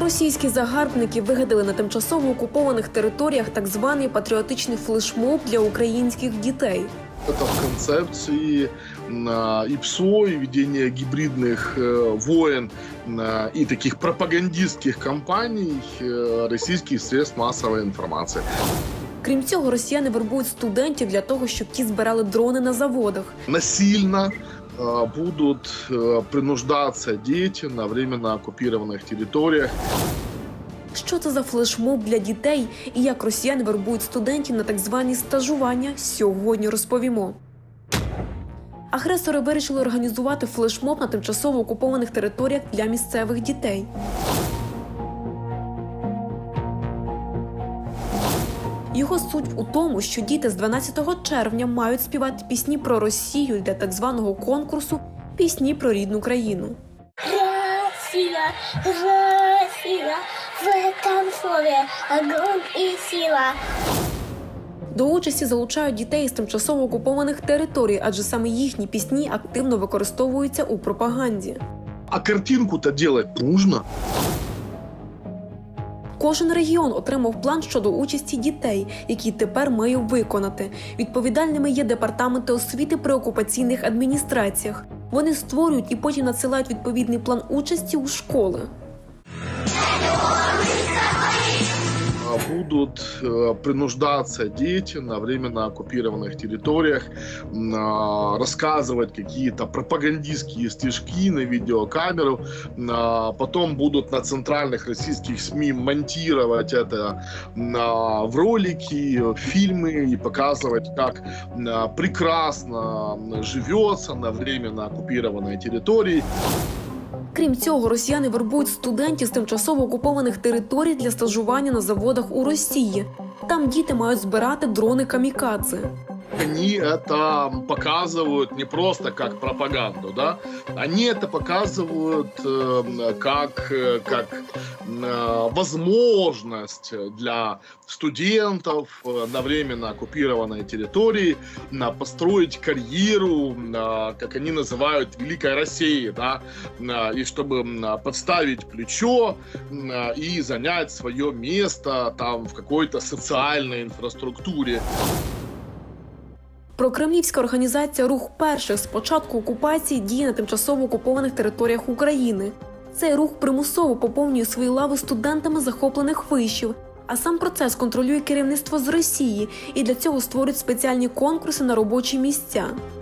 Російські загарбники вигадали на тимчасово окупованих територіях так званий патріотичний флешмоб для українських дітей. Это в концепции и ПСО, и ведения гибридных войн, и таких пропагандистских кампаний российских средств массовой информации. Крім цього, росіяни вербують студентів для того, щоб ті збирали дрони на заводах. Насильно будут принуждаться дети на временно оккупированных территориях. Що це за флешмоб для дітей і як росіяни вербують студентів на так звані стажування, сьогодні розповімо. Агресори вирішили організувати флешмоб на тимчасово окупованих територіях для місцевих дітей. Його суть у тому, що діти з 12 червня мають співати пісні про Росію для так званого конкурсу «Пісні про рідну країну». Росія, Росія, в этом слові огонь і сила. До участі залучають дітей з тимчасово окупованих територій, адже саме їхні пісні активно використовуються у пропаганді. А картинку-то делать нужно. Кожен регіон отримав план щодо участі дітей, який тепер має виконати. Відповідальними є департаменти освіти при окупаційних адміністраціях. Вони створюють і потім надсилають відповідний план участі у школи. Будут принуждаться дети на временно оккупированных территориях рассказывать какие-то пропагандистские стишки на видеокамеру, потом будут на центральных российских СМИ монтировать это в ролики, в фильмы и показывать, как прекрасно живется на временно оккупированной территории. Крім цього, росіяни вербують студентів з тимчасово окупованих територій для стажування на заводах у Росії. Там діти мають збирати дрони камікадзе. Они это показывают не просто как пропаганду, да? Они это показывают как возможность для студентов на временно оккупированной территории построить карьеру, как они называют, Великой России, да? И чтобы подставить плечо и занять свое место там в какой-то социальной инфраструктуре. Прокремлівська організація «Рух перших» з початку окупації діє на тимчасово окупованих територіях України. Цей рух примусово поповнює свої лави студентами захоплених вишів, а сам процес контролює керівництво з Росії і для цього створюють спеціальні конкурси на робочі місця.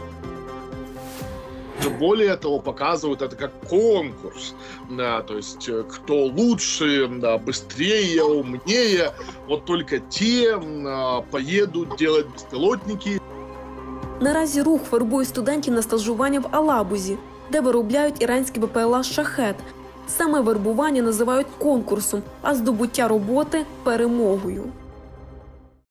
Более того, показывают это как конкурс, да, то есть кто лучше, да, быстрее, умнее, вот только те поедут делать беспилотники. Наразі рух вербує студентів на стажування в Алабузі, де виробляють іранські БПЛА «Шахед». Саме вербування називають конкурсом, а здобуття роботи – перемогою.